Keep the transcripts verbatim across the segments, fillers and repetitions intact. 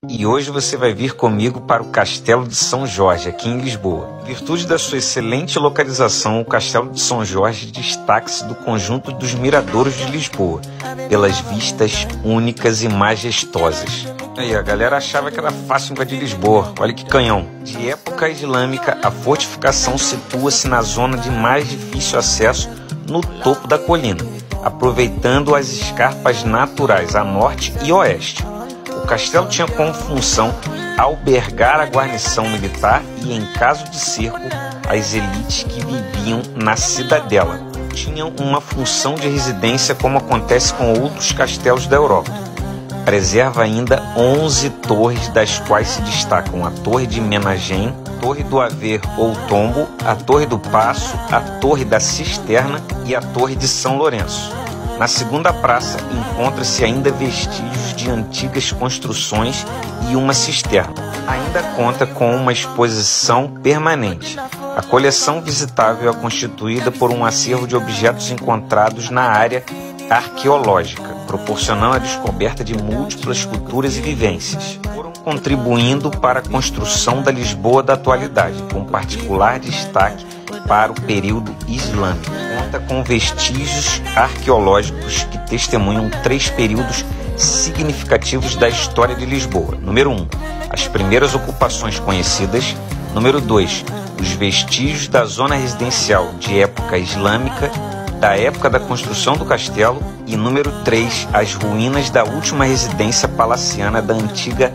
E hoje você vai vir comigo para o Castelo de São Jorge, aqui em Lisboa. Em virtude da sua excelente localização, o Castelo de São Jorge destaca-se do conjunto dos miradouros de Lisboa, pelas vistas únicas e majestosas. Aí, a galera achava que era fácil invadir Lisboa, olha que canhão. De época islâmica, a fortificação situa-se na zona de mais difícil acesso, no topo da colina, aproveitando as escarpas naturais a norte e oeste. O castelo tinha como função albergar a guarnição militar e, em caso de cerco, as elites que viviam na cidadela. Tinham uma função de residência como acontece com outros castelos da Europa. Preserva ainda onze torres, das quais se destacam a Torre de Menagem, a Torre do Haver ou Tombo, a Torre do Paço, a Torre da Cisterna e a Torre de São Lourenço. Na segunda praça encontra-se ainda vestígios de antigas construções e uma cisterna. Ainda conta com uma exposição permanente. A coleção visitável é constituída por um acervo de objetos encontrados na área arqueológica, proporcionando a descoberta de múltiplas culturas e vivências. Foram contribuindo para a construção da Lisboa da atualidade, com particular destaque para o período islâmico. Conta com vestígios arqueológicos que testemunham três períodos significativos da história de Lisboa. Número um, as primeiras ocupações conhecidas. Número dois, os vestígios da zona residencial de época islâmica, da época da construção do castelo. E número três, as ruínas da última residência palaciana da antiga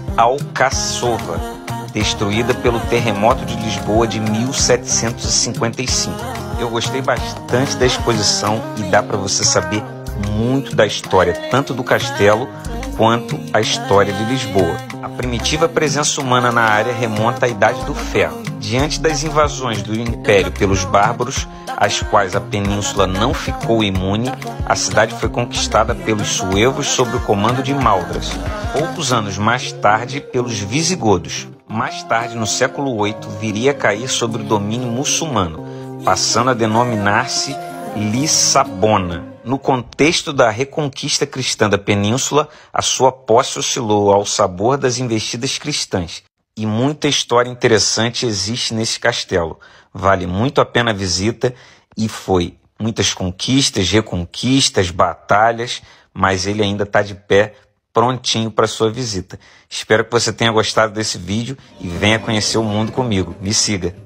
Alcáçova, destruída pelo terremoto de Lisboa de mil setecentos e cinquenta e cinco. Eu gostei bastante da exposição e dá para você saber muito da história, tanto do castelo quanto a história de Lisboa. A primitiva presença humana na área remonta à Idade do Ferro. Diante das invasões do Império pelos bárbaros, às quais a península não ficou imune, a cidade foi conquistada pelos suevos sob o comando de Maldras. Poucos anos mais tarde, pelos visigodos. Mais tarde, no século oito, viria a cair sob o domínio muçulmano, passando a denominar-se Lissabona. No contexto da reconquista cristã da península, a sua posse oscilou ao sabor das investidas cristãs. E muita história interessante existe nesse castelo. Vale muito a pena a visita e foi muitas conquistas, reconquistas, batalhas, mas ele ainda está de pé, prontinho para sua visita. Espero que você tenha gostado desse vídeo e venha conhecer o mundo comigo. Me siga!